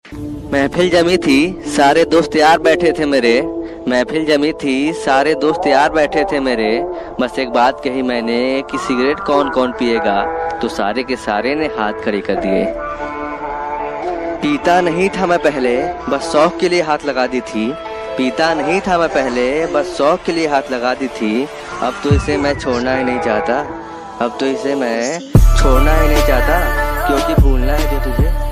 महफिल जमी थी, सारे दोस्त यार बैठे थे मेरे। महफिल जमी थी, सारे दोस्त यार बैठे थे मेरे। बस एक बात कही मैंने कि सिगरेट कौन कौन पिएगा, तो सारे के सारे ने हाथ खड़े कर दिए। पीता नहीं था मैं पहले, बस शौक के लिए हाथ लगा दी थी। पीता नहीं था मैं पहले, बस शौक के लिए हाथ लगा दी थी। अब तो इसे मैं छोड़ना ही नहीं चाहता, अब तो इसे मैं छोड़ना ही नहीं चाहता, क्योंकि भूलना है जो तुझे